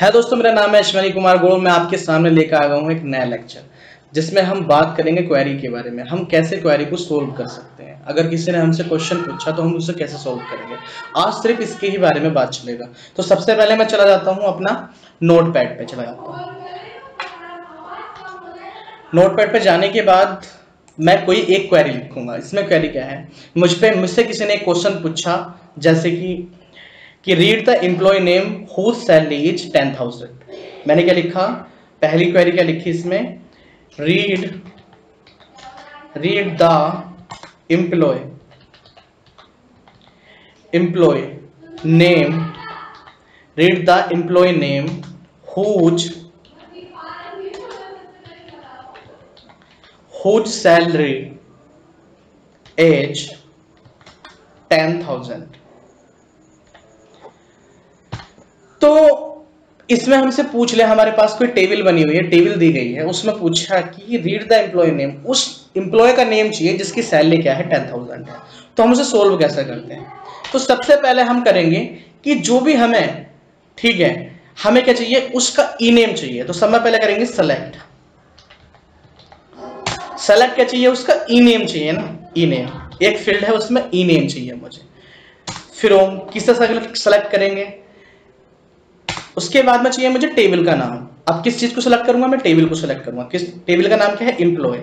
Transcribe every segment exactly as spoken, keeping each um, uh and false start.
है दोस्तों, मेरा नाम है अश्विनी कुमार गौड़। मैं आपके सामने लेकर आ गया हूँ एक नया लेक्चर जिसमें हम बात करेंगे क्वेरी के बारे में। हम कैसे क्वेरी को सोल्व कर सकते हैं। अगर किसी ने हमसे क्वेश्चन पूछा तो हम उसे कैसे सोल्व करेंगे, आज सिर्फ इसके ही बारे में बात चलेगा। तो सबसे पहले मैं चला जाता हूँ अपना नोट पैड पे चला जाता हूँ। नोट पैड पे जाने के बाद मैं कोई एक क्वेरी लिखूंगा। इसमें क्वेरी क्या है, मुझ पे मुझसे किसी ने एक क्वेश्चन पूछा, जैसे कि कि read the employee name whose salary is ten thousand. मैंने क्या लिखा, पहली क्वेरी क्या लिखी इसमें, read read the employee employee name read the employee name whose whose salary is ten thousand. तो इसमें हमसे पूछ ले, हमारे पास कोई टेबल बनी हुई है, टेबल दी गई है, उसमें पूछा कि रीड द एम्प्लॉय नेम, उस एम्प्लॉय का नेम चाहिए जिसकी सैलरी क्या है, टेन थाउजेंड है। तो हम उसे सोल्व कैसे करते हैं। तो सबसे पहले हम करेंगे कि जो भी हमें, ठीक है, हमें क्या चाहिए, उसका ई नेम चाहिए। तो सबसे पहले करेंगे सेलेक्ट सेलेक्ट क्या चाहिए, उसका ई नेम चाहिए ना, ई नेम एक फील्ड है, उसमें ई नेम चाहिए मुझे। फिर हम किससे सेलेक्ट करेंगे, उसके बाद में चाहिए मुझे टेबल का नाम। अब किस चीज को सिलेक्ट करूंगा, मैं टेबल को सिलेक्ट करूंगा। किस टेबल का नाम क्या है, एम्प्लॉय।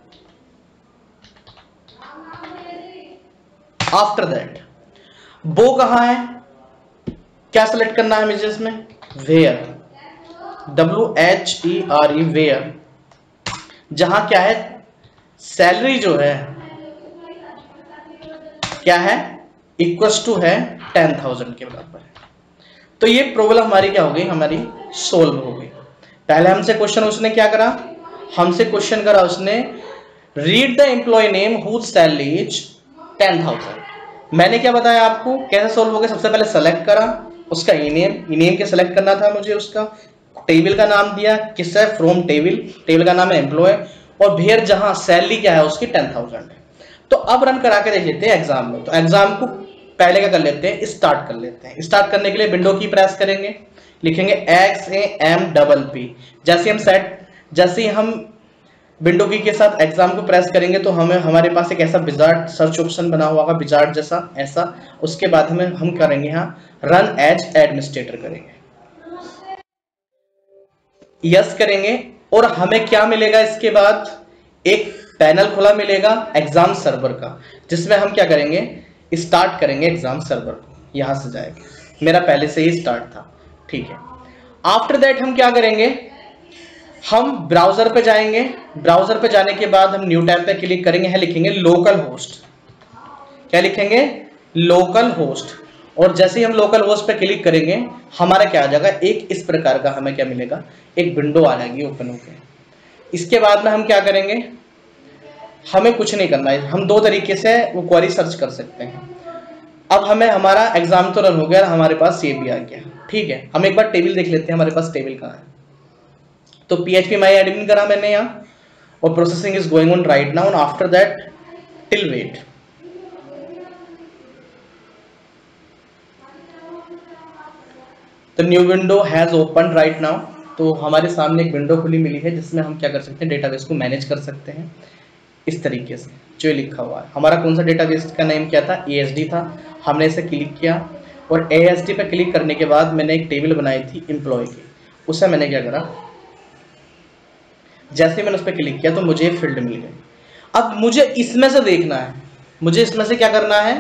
आफ्टर दैट वो कहां है, क्या सिलेक्ट करना है मुझे इसमें, where, W H E R E, where, जहां क्या है, सैलरी जो है क्या है, इक्वल्स टू है टेन थाउजेंड के बराबर है। तो ये प्रॉब्लम हमारी क्या हो गई, हमारी सोल्व हो गई। पहले हमसे क्वेश्चन उसने क्या करा, हमसे क्वेश्चन करा उसने, read the employee name whose salary is ten thousand. मैंने क्या बताया आपको, कैसे सोल्व हो गया। सबसे पहले सेलेक्ट करा उसका ई नेम, ई नेम के सेलेक्ट करना था मुझे, उसका टेबल का नाम दिया, किससे, फ्रॉम टेबल, टेबल का नाम है एम्प्लॉय, और भेयर जहां सैलरी क्या है उसकी टेन थाउजेंड है। तो अब रन करा के देख लेते हैं एग्जाम में। तो एग्जाम को पहले क्या कर लेते हैं, स्टार्ट कर लेते हैं। स्टार्ट करने के लिए विंडो की प्रेस करेंगे, लिखेंगे X A M double P. जैसे हम सेट जैसे ही हम विंडो की के साथ एग्जाम को प्रेस करेंगे तो हमें हमारे पास एक ऐसा विजार्ड सर्च ऑप्शन बना हुआ होगा, विजार्ड जैसा ऐसा। उसके बाद हमें हम करेंगे यहाँ रन एज एडमिनिस्ट्रेटर करेंगे, यस करेंगे, और हमें क्या मिलेगा, इसके बाद एक पैनल खुला मिलेगा एग्जाम सर्वर का, जिसमें हम क्या करेंगे, स्टार्ट करेंगे एग्जाम सर्वर को। यहां से जाएंगे, मेरा पहले से ही स्टार्ट था, ठीक है। आफ्टर दैट हम क्या करेंगे, हम ब्राउजर पे जाएंगे। ब्राउजर पे जाने के बाद हम न्यू टैब पे क्लिक करेंगे, है लिखेंगे लोकल होस्ट। क्या लिखेंगे, लोकल होस्ट। और जैसे ही हम लोकल होस्ट पे क्लिक करेंगे, हमारा क्या आ जाएगा, एक इस प्रकार का हमें क्या मिलेगा, एक विंडो आ जाएगी ओपन होकर। इसके बाद में हम क्या करेंगे, हमें कुछ नहीं करना है, हम दो तरीके से वो क्वेरी सर्च कर सकते हैं। अब हमें हमारा एग्जाम तो रन हो गया, हमारे पास ये भी आ गया, ठीक है। हम एक बार टेबल देख लेते हैं, हमारे पास टेबल कहाँ है। तो पीएचपी माई एडमिन करा मैंने यहाँ, और processing is going on right now. After that till wait, तो new window has open right now. तो हमारे सामने एक विंडो खुली मिली है, जिसमें हम क्या कर सकते हैं, डेटाबेस को मैनेज कर सकते हैं इस तरीके से, जो लिखा हुआ है। हमारा कौन सा डेटाबेस का नेम क्या था, ए एस डी था। हमने इसे क्लिक किया, और ए एस डी पे क्लिक करने के बाद मैंने एक टेबल बनाई थी एम्प्लॉय की, उसे मैंने क्या करा, जैसे मैंने उस पर क्लिक किया तो मुझे एक फील्ड मिल गई। अब मुझे इसमें से देखना है, मुझे इसमें से क्या करना है,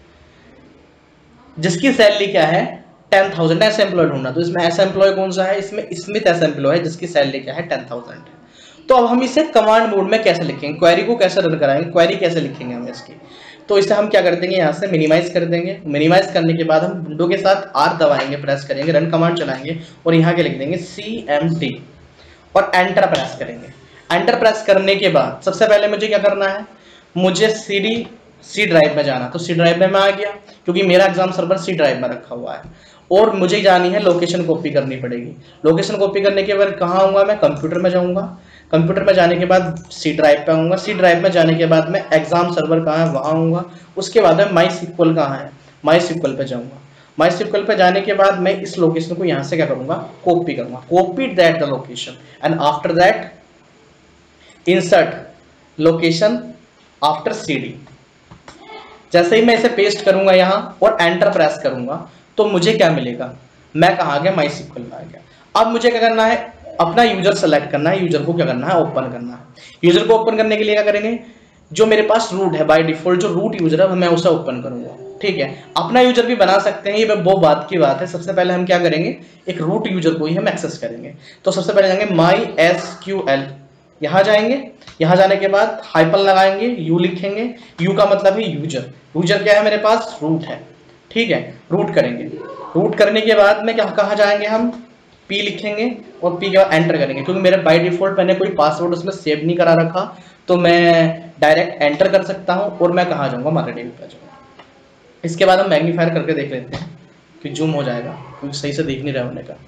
जिसकी सैलरी क्या है, टेन थाउजेंड, ऐसा एम्प्लॉय ढूंढना। तो इसमें ऐसा एम्प्लॉय कौन सा है, इसमें स्मिथ ऐसा एम्प्लॉय है जिसकी सैलरी क्या है, टेन थाउजेंड है। तो अब हम इसे कमांड मोड में कैसे लिखेंगे, क्वेरी को कैसे रन कराएंगे, क्वेरी कैसे लिखेंगे हम इसकी। तो इसे हम क्या कर देंगे, यहाँ से मिनिमाइज कर देंगे। मिनिमाइज करने के बाद हम विंडो के साथ आर दबाएंगे, प्रेस करेंगे, रन कमांड चलाएंगे, और यहाँ के लिख देंगे सी एम टी, और एंटर प्रेस करेंगे। एंटर प्रेस करने के बाद सबसे पहले मुझे क्या करना है, मुझे सी डी सी ड्राइव में जाना। तो सी ड्राइव में मैं आ गया, क्योंकि मेरा एग्जाम सर्वर सी ड्राइव में रखा हुआ है, और मुझे जानी है लोकेशन कॉपी करनी पड़ेगी। लोकेशन कॉपी करने के बाद कहाँ आऊँगा, मैं कंप्यूटर में जाऊँगा। कंप्यूटर में जाने के बाद सी ड्राइव पे आऊँगा। सी ड्राइव में जाने के बाद मैं एग्जाम सर्वर कहाँ है वहाँ आऊँगा। उसके बाद में माई सिक्वल कहाँ है, माई सिक्वल पे जाऊँगा। माई सिक्वल पे जाने के बाद मैं इस लोकेशन को यहां से क्या करूंगा, कॉपी करूंगा, copy that the location and after that insert location after CD. जैसे ही मैं इसे पेस्ट करूंगा यहां और एंटर प्रेस करूंगा तो मुझे क्या मिलेगा, मैं कहां गया, माई सिक्वल में आ गया। अब मुझे क्या करना है, अपना यूजर सेलेक्ट करना है, यूजर को क्या करना है, ओपन करना है। यूजर को ओपन करने के लिए क्या करेंगे, जो मेरे पास रूट है बाय डिफॉल्ट जो रूट यूजर है मैं उसे ओपन करूंगा, ठीक है। अपना यूजर भी बना सकते हैं, ये वो बात की बात है। सबसे पहले हम क्या करेंगे, एक रूट यूजर को ही हम एक्सेस करेंगे। तो सबसे पहले जाएंगे माई एस क्यू एल, यहां जाएंगे, यहां जाने के बाद हाइपन लगाएंगे, यू लिखेंगे, यू का मतलब है यूजर, यूजर क्या है मेरे पास, रूट है, ठीक है। रूट करेंगे, रूट करने के बाद में क्या कहाँ जाएंगे, हम पी लिखेंगे और पी के बाद एंटर करेंगे। क्योंकि मेरे बाय डिफॉल्ट मैंने कोई पासवर्ड उसमें सेव नहीं करा रखा, तो मैं डायरेक्ट एंटर कर सकता हूं और मैं कहाँ जाऊंगा, मारे टेबल पे जाऊंगा। इसके बाद हम मैग्नीफायर करके देख लेते हैं कि जूम हो जाएगा, क्योंकि सही से देख नहीं रहा होने का।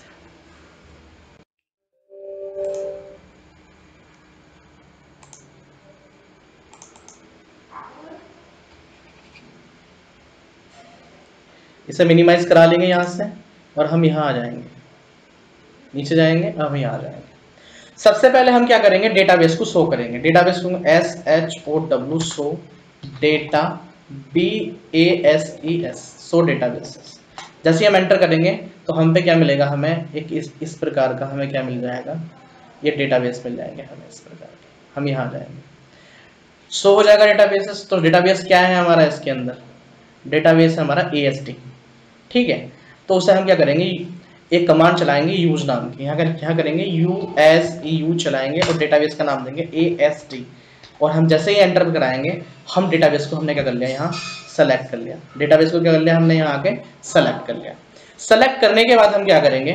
इसे मिनिमाइज करा लेंगे यहाँ से और हम यहाँ आ जाएंगे, नीचे जाएंगे, हम यहाँ आ जाएंगे। सबसे पहले हम क्या करेंगे, डेटाबेस को शो करेंगे। डेटाबेस को S H O W show data B A S E S show databases. जैसे हम एंटर करेंगे तो हम पे क्या मिलेगा, हमें एक इस, इस प्रकार का हमें क्या मिल जाएगा, ये डेटाबेस मिल जाएंगे हमें इस प्रकार के। हम यहाँ जाएंगे, शो हो जाएगा डेटाबेसेस। तो डेटाबेस क्या है हमारा, इसके अंदर डेटाबेस है हमारा ए एस टी, ठीक है। तो उसे हम क्या करेंगे, एक कमांड चलाएंगे यूज नाम की, यहाँ कर क्या करेंगे, यू एस ई यू चलाएंगे और डेटाबेस का नाम देंगे ए एस टी। और हम जैसे ही एंटर कराएंगे, हम डेटाबेस को हमने क्या कर लिया, यहाँ सेलेक्ट कर लिया। डेटाबेस को क्या कर लिया हमने, यहाँ आके सेलेक्ट कर लिया। सेलेक्ट करने के बाद हम क्या करेंगे,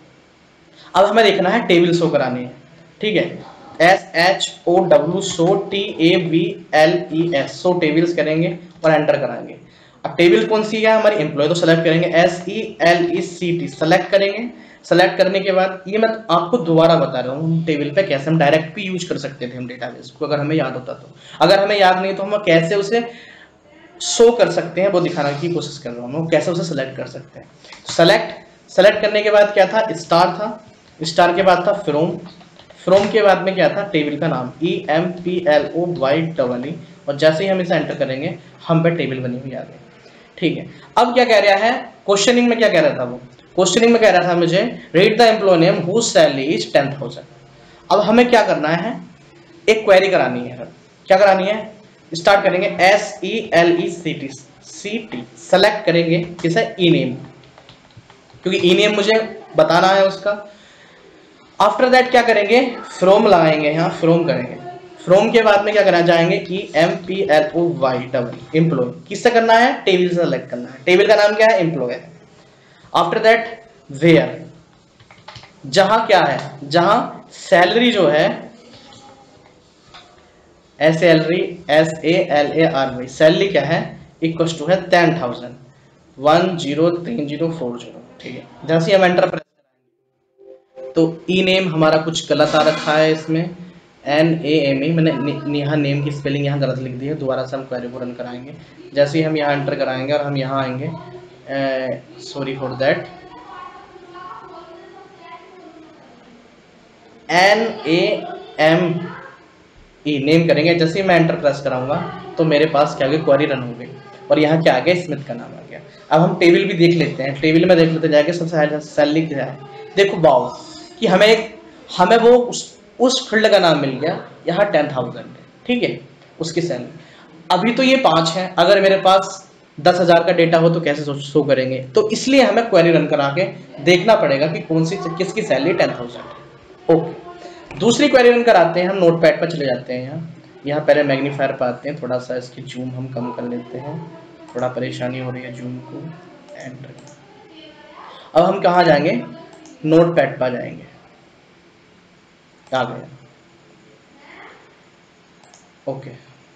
अब हमें देखना है टेबल शो करानी है, ठीक है। S H O W show T A V L E S show tables करेंगे और एंटर कराएंगे। अब टेबल कौन सी है हमारी, एम्प्लॉय, तो सेलेक्ट करेंगे S E L E C T, select करेंगे। सेलेक्ट करने के बाद ये मैं आपको दोबारा बता रहा हूँ टेबल पे कैसे हम डायरेक्ट भी यूज कर सकते थे हम डेटाबेस को, अगर हमें याद होता तो। अगर हमें याद नहीं तो हम कैसे उसे शो कर सकते हैं वो दिखाने की कोशिश कर रहा हूँ, हम कैसे उसे सेलेक्ट कर सकते हैं। सेलेक्ट सेलेक्ट करने के बाद क्या था, स्टार था, स्टार के बाद था फ्रॉम, फ्रॉम के बाद में क्या था, टेबल का नाम E M P L O Y double E. और जैसे ही हम इसे एंटर करेंगे हम पे टेबल बनी हुई आ गई, ठीक है। अब क्या कह रहा है, क्वेश्चनिंग में क्या कह रहा था वो, क्वेश्चनिंग में कह रहा था मुझे read the employee name whose salary is ten thousand. अब हमें क्या करना है, एक क्वेरी करानी है। क्या करानी है, स्टार्ट करेंगे S E L E C T C T, select करेंगे किसे, ई नेम, क्योंकि ई नेम मुझे बताना है उसका। आफ्टर दैट क्या करेंगे, फ्रॉम लगाएंगे, यहाँ फ्रॉम करेंगे। फ्रॉम के बाद में क्या करना जाएंगे, E M P L O Y double employee, किससे करना है, टेबल से सेलेक्ट करना है। टेबल का नाम क्या है, एम्प्लॉय है। आफ्टर दैट वेयर, जहां क्या है, जहां सैलरी जो है S salary S A L A R Y, salary क्या है, इक्वल टू है टेन थाउजेंड वन जीरो तीन जीरो फोर जीरो, ठीक है। जैसे हम एंटर प्रेस करेंगे तो ई नेम हमारा कुछ गलत आ रखा है इसमें, एन ए एम ई, मैंने यहाँ नेम की स्पेलिंग यहाँ गलत लिख दी है। दोबारा से हम क्वेरी को रन कराएंगे। जैसे ही हम यहाँ एंटर कराएंगे और हम यहाँ आएंगे, sorry for that, N A M E name करेंगे। जैसे ही मैं एंटर प्रेस कराऊंगा तो मेरे पास क्या गई, क्वेरी रन हो गई और यहाँ क्या आ गया, स्मिथ का नाम आ गया। अब हम टेबल भी देख लेते हैं, टेबल में देख लेते जाके सबसे सैलरी क्या है, देखो वाओ कि हमें हमें वो उस उस फील्ड का नाम मिल गया, यहाँ टेन थाउजेंड है, ठीक है, उसकी सैलरी। अभी तो ये पाँच है, अगर मेरे पास दस हजार का डेटा हो तो कैसे शो करेंगे, तो इसलिए हमें क्वेरी रन करा के देखना पड़ेगा कि कौन सी किसकी सैलरी टेन थाउजेंड है। ओके, दूसरी क्वेरी रन कराते हैं हम, नोट पैड पर चले जाते हैं। यहाँ यहाँ पहले मैग्नीफायर पर आते हैं, थोड़ा सा इसकी जूम हम कम कर लेते हैं, थोड़ा परेशानी हो रही है जूम को। एंटर, अब हम कहाँ जाएंगे, नोट पैड पर जाएंगे, आ गया, ओके।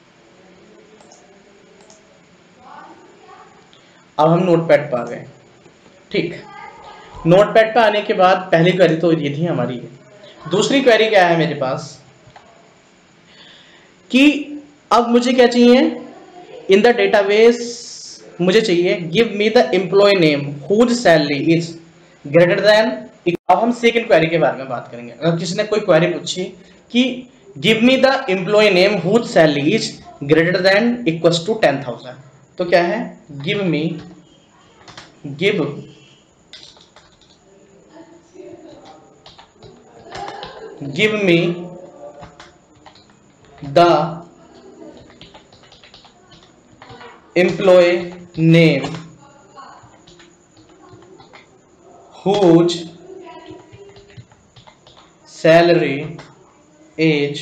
अब हम नोटपैड पर आ गए, ठीक। नोटपैड पर आने के बाद पहली क्वेरी तो ये थी हमारी है। दूसरी क्वेरी क्या है मेरे पास कि अब मुझे क्या चाहिए, इन द डेटाबेस मुझे चाहिए give me the employee name whose salary is greater than. अब हम सेकंड क्वेरी के बारे में बात करेंगे। अगर किसी ने कोई क्वेरी पूछी कि give me the employee name whose salary is greater than equals to ten thousand, तो क्या है, give me give give me the employee name whose salary is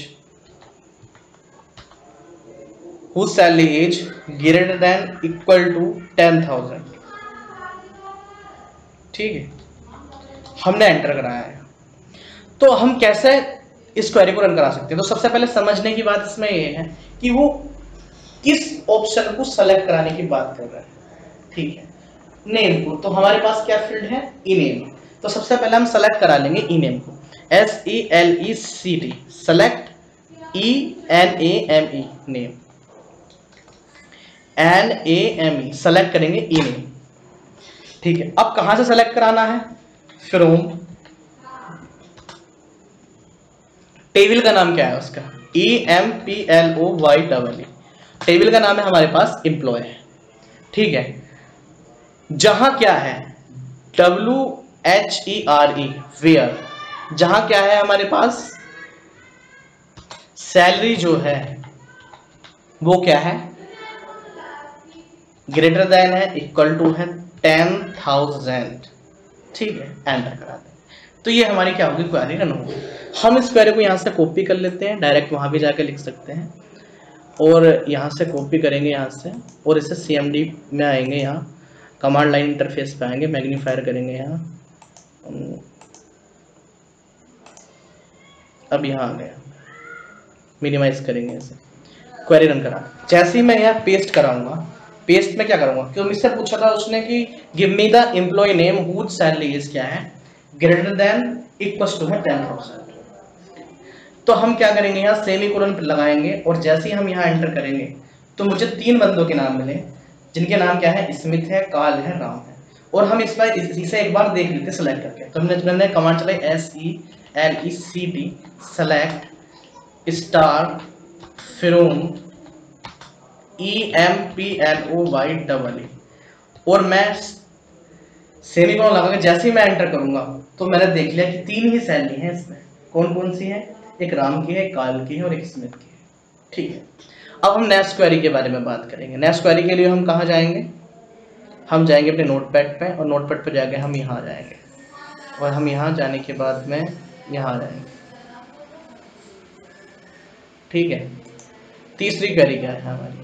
whose salary is greater than equal to ten thousand. ठीक है, हमने enter कराया है। तो हम कैसे इस क्वेरी को रन करा सकते हैं? तो सबसे पहले समझने की बात इसमें ये है कि वो किस ऑप्शन को सेलेक्ट कराने की बात कर रहा है। ठीक है, नेम को, तो हमारे पास क्या फील्ड है, ई नेम। तो सबसे पहले हम सेलेक्ट करा लेंगे ई नेम को, S E L E C T, select E N A M E, name, N A M E, select करेंगे ई नेम। ठीक है, अब कहां से सेलेक्ट कराना है, फ्रॉम, टेबल का नाम क्या है उसका, E M P L O Y double E, table का नाम है हमारे पास एम्प्लॉय है। ठीक है, जहां क्या है, W H E R E, where, जहां क्या है हमारे पास, सैलरी जो है वो क्या है, ग्रेटर देन है, इक्वल टू है टेन थाउजेंड। ठीक है, एंटर करा दें। तो ये हमारी क्या होगी, क्वेरी रन होगी। हम इस क्वेरी को यहाँ से कॉपी कर लेते हैं, डायरेक्ट वहां भी जाकर लिख सकते हैं, और यहाँ से कॉपी करेंगे यहाँ से, और इसे सी एम डी में आएंगे, यहाँ कमांड लाइन इंटरफेस पे आएंगे, मैग्नीफायर करेंगे यहाँ, अब यहाँ आ गया, मिनिमाइज करेंगे इसे, क्वेरी रन करा। जैसे ही मैं यहाँ पेस्ट कराऊंगा, पेस्ट में क्या करूंगा, क्योंकि मुझसे पूछा था उसने कि give me the employee name whose salary is क्या है, ग्रेटर देन इक्वल्स टू है टेन थाउजेंड। तो हम क्या करेंगे, यहाँ सेमीकोलन लगाएंगे, और जैसे ही हम यहाँ एंटर करेंगे तो मुझे तीन बंदों के नाम मिले, जिनके नाम क्या है, स्मिथ है, काल है, राम है। और हम इस बार इसे एक बार देख लेते सेलेक्ट करके। तो हमने मैंने कमांड चलाई S E L E C T, select star from E M P L O Y double E, और मैं सेमीकोलन लगा के जैसे ही मैं एंटर करूंगा तो मैंने देख लिया कि तीन ही सैलरी है इसमें। कौन कौन सी है, एक राम की है, काल की है, और एक स्मिथ की है। ठीक है, अब हम नेक्स्ट क्वेरी के बारे में बात करेंगे। नेक्स्ट क्वेरी के लिए हम कहाँ जाएंगे, हम जाएंगे अपने नोटपैड पे, और नोटपैड पे जाके हम यहाँ जाएंगे, और हम यहाँ जाने के बाद में यहाँ आ जाएंगे। ठीक है, तीसरी क्वेरी क्या है हमारी,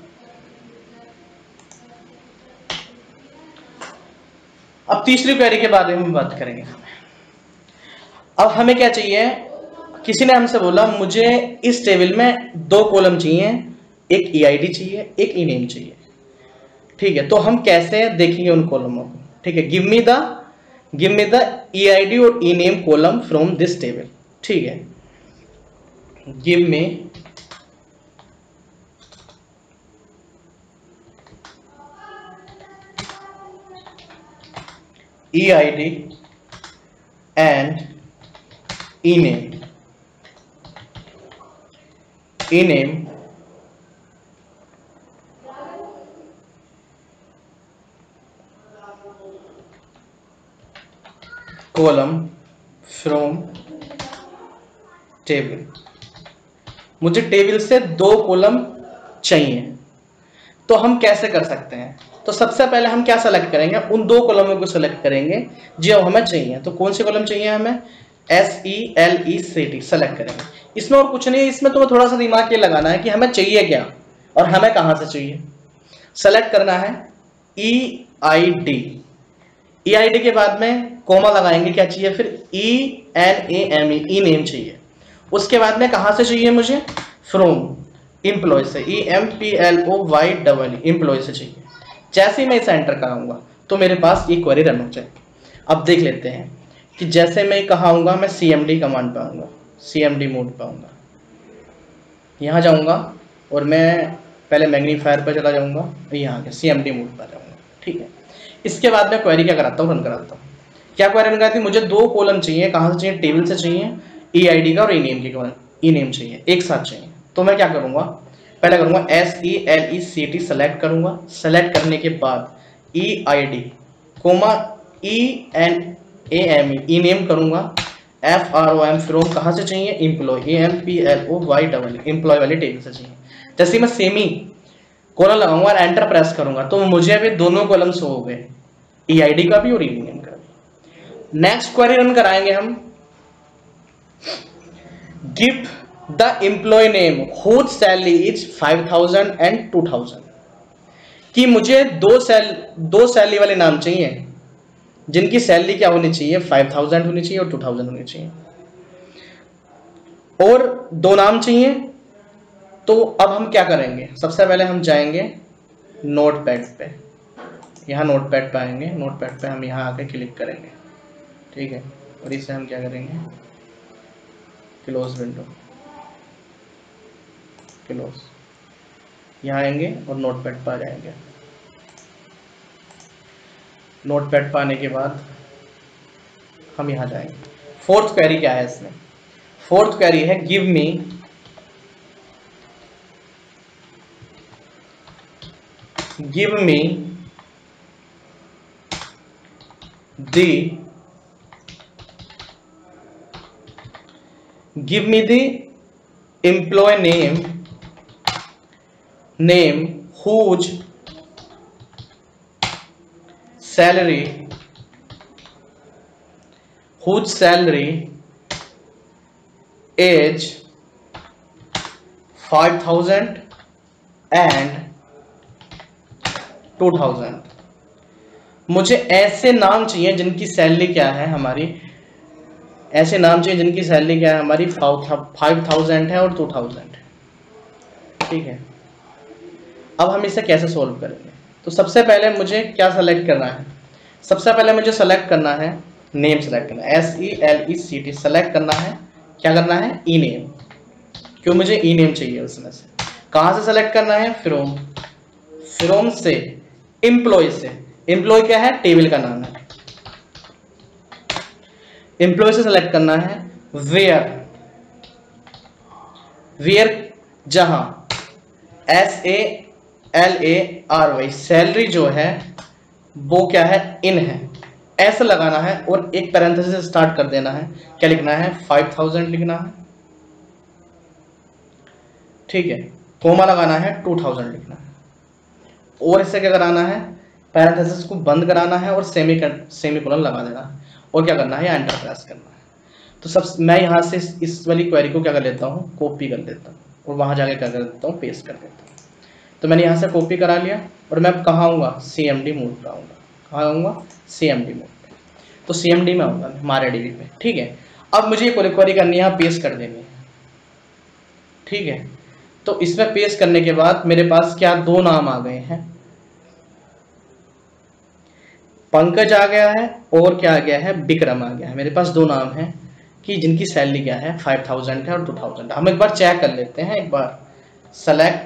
अब तीसरी क्वेरी के बारे में बात करेंगे। अब हमें क्या चाहिए, किसी ने हमसे बोला मुझे इस टेबल में दो कॉलम चाहिए, एक ई आई डी चाहिए, एक ई नेम चाहिए। ठीक है, तो हम कैसे देखेंगे उन कॉलमों को। ठीक है, give me the give me the E I D और E name column from this table. ठीक है, give me E I D and E name E name column from table. मुझे टेबल से दो कॉलम चाहिए, तो हम कैसे कर सकते हैं। तो सबसे पहले हम क्या सेलेक्ट करेंगे, उन दो कॉलमों को सेलेक्ट करेंगे जो हमें चाहिए। तो कौन सी कॉलम चाहिए हमें, S E L E C T, select करेंगे। इसमें और कुछ नहीं है, इसमें तुम्हें थोड़ा सा दिमाग ये लगाना है कि हमें चाहिए क्या और हमें कहां से चाहिए। सेलेक्ट करना है ई I D, E I D के बाद में कोमा लगाएंगे, क्या चाहिए फिर, E N A M E, E name चाहिए। उसके बाद में कहां से चाहिए मुझे, फ्रॉम एम्प्लॉय से, E M P L O Y double E, employee से चाहिए। जैसे ही मैं इसे एंटर कराऊंगा तो मेरे पास ये क्वेरी रन हो जाएगी। अब देख लेते हैं कि जैसे मैं कहाँ आऊंगा, मैं सी एम डी कमांड पे आऊंगा, सी एम डी मोड पे आऊंगा, यहाँ जाऊंगा और मैं पहले मैग्नीफायर पर चला जाऊंगा, यहाँ आगे सी एम डी मोड पर जाऊंगा, ठीक है। इसके बाद मैं क्वेरी क्या कराता हूँ, रन कराता हूँ। क्या क्वेरी रन कराती है, मुझे दो कॉलम चाहिए, कहाँ से चाहिए, टेबल से चाहिए, ई आई डी का और ई नेम की, ई नेम चाहिए, एक साथ चाहिए। तो मैं क्या करूँगा, पहले करूँगा S E L E C T select करूँगा, सेलेक्ट करने के बाद E I D comma E N A M E name करूँगा, F R O M from कहाँ से चाहिए, employee, A M P L O Y double employee वाली table से चाहिए। जैसे मैं सेमी कॉलम लगाऊंगा और एंटर प्रेस करूंगा तो मुझे अभी दोनों कॉलम शो हो गए, ई आई डी का भी और ई नेम का भी। नेक्स्ट क्वेरी रन कराएंगे हम, give the employee name whose salary is five thousand and two thousand, कि मुझे दो सैल दो सैलरी वाले नाम चाहिए जिनकी सैलरी क्या होनी चाहिए, फाइव थाउजेंड होनी चाहिए और टू थाउजेंड होनी चाहिए, और दो नाम चाहिए। तो अब हम क्या करेंगे, सबसे पहले हम जाएंगे नोट पैड पे, यहाँ नोट पैड पे आएंगे, नोट पैड पे हम यहाँ आके क्लिक करेंगे, ठीक है। और इसे हम क्या करेंगे, क्लोज विंडो, क्लोज, यहाँ आएंगे और नोट पैड पे आ जाएंगे। नोट पैड पे आने के बाद हम यहाँ जाएंगे। फोर्थ क्वेरी क्या है इसमें, फोर्थ क्वेरी है give me give me the give me the employee name name whose salary whose salary is five thousand and two thousand. मुझे ऐसे नाम चाहिए जिनकी सैलरी क्या है हमारी, ऐसे नाम चाहिए जिनकी सैलरी क्या है हमारी फाइव थाउजेंड है और टू थाउजेंड, ठीक है। अब हम इसे कैसे सॉल्व करेंगे, तो सबसे पहले मुझे क्या सेलेक्ट करना है, सबसे पहले मुझे सेलेक्ट करना है नेम, सेलेक्ट करना है S E L E C T select करना है, क्या करना है ई नेम, क्यों मुझे ई नेम चाहिए उसमें से। कहाँ से सेलेक्ट करना है, फ्रॉम, फ्रॉम से, एम्प्लॉय से, एम्प्लॉय क्या है, टेबल का नाम है, एम्प्लॉय से सेलेक्ट करना है वेयर, वेयर जहां S A L A R Y salary जो है वो क्या है, इन है, ऐसा लगाना है और एक पैरेंथेसिस स्टार्ट कर देना है, क्या लिखना है, फाइव थाउजेंड लिखना है, ठीक है। कोमा लगाना है, टू थाउजेंड लिखना है, और इससे क्या कराना है, पैरेंथेसिस को बंद कराना है और सेमी सेमी कोलन लगा देना है, और क्या करना है, एंटर प्रेस करना है। तो सब मैं यहाँ से इस, इस वाली क्वेरी को क्या कर लेता हूँ, कॉपी कर लेता हूँ और वहाँ जाके क्या कर देता हूँ, पेस्ट कर देता हूँ। तो मैंने यहाँ से कॉपी करा लिया और मैं अब कहाँ आऊँगा, सी एम डी मोड पर आऊँगा, कहाँ आऊँगा, सी एम डी मोड पे। तो सी एम डी में आऊँगा हमारे डी बी पे, ठीक है। अब मुझे ये क्वेरी करनी है, यहाँ पेस्ट कर देनी है, ठीक है। तो इसमें पेस्ट करने के बाद मेरे पास क्या दो नाम आ गए हैं, पंकज आ गया है और क्या आ गया है, विक्रम आ गया है। मेरे पास दो नाम हैं कि जिनकी सैलरी क्या है, फाइव थाउजेंड है और टू थाउजेंड। हम एक बार चेक कर लेते हैं, एक बार select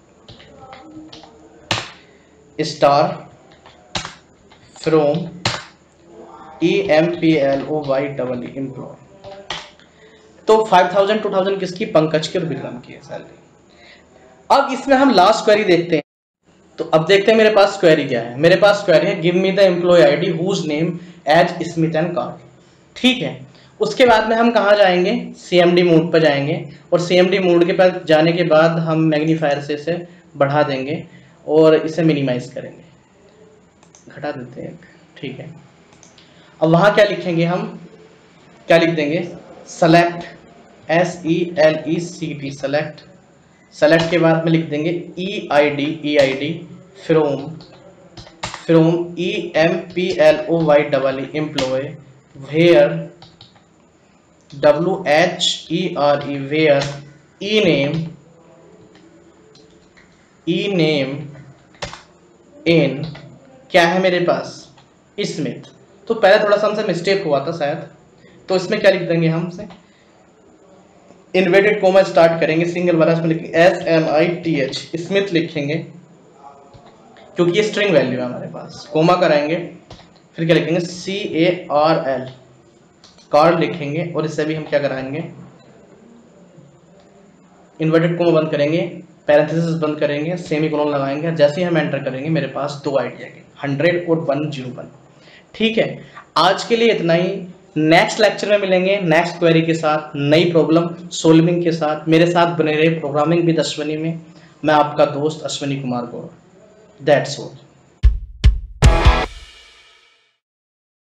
star from E M P L O Y double E employee, तो फाइव थाउजेंड टू थाउजेंड किसकी, पंकज की और विक्रम की है सैलरी। अब इसमें हम लास्ट क्वेरी देखते हैं। तो अब देखते हैं मेरे पास क्वेरी क्या है, मेरे पास क्वेरी है give me the employee ID whose name as Smith and Carl, ठीक है। उसके बाद में हम कहाँ जाएंगे, सीएमडी मोड पर जाएंगे और सीएमडी मोड के पास जाने के बाद हम मैग्नीफायर से इसे बढ़ा देंगे और इसे मिनिमाइज करेंगे, घटा देते हैं, ठीक है। अब वहाँ क्या लिखेंगे, हम क्या लिख देंगे, select S E L E C T select, select के बाद में लिख देंगे E I D, E I D from from E M P L O Y double E employee where W H E R E where E name E name in क्या है मेरे पास, Smith. तो पहले थोड़ा सा हमसे मिस्टेक हुआ था शायद, तो इसमें क्या लिख देंगे हमसे, इन्वर्टेड कोमा स्टार्ट करेंगे, सिंगल वाला इसमें लिखेंगे S M I T H, Smith लिखेंगे क्योंकि ये स्ट्रिंग वैल्यू है हमारे पास। कोमा कराएंगे, फिर क्या लिखेंगे C A R L, Carl लिखेंगे, और इससे भी हम क्या कराएंगे इन्वर्टेड कोमा बंद करेंगे, पैरेंथेसिस बंद करेंगे, सेमीकोलन लगाएंगे। जैसे ही हम एंटर करेंगे मेरे पास दो आइडिया के हंड्रेड और वन जीरो वन। ठीक है, आज के लिए इतना ही। नेक्स्ट लेक्चर में मिलेंगे नेक्स्ट क्वेरी के साथ, नई प्रॉब्लम सोल्विंग के साथ। मेरे साथ बने रहे प्रोग्रामिंग विद अश्विनी में। मैं आपका दोस्त अश्विनी कुमार गौरव। That's all.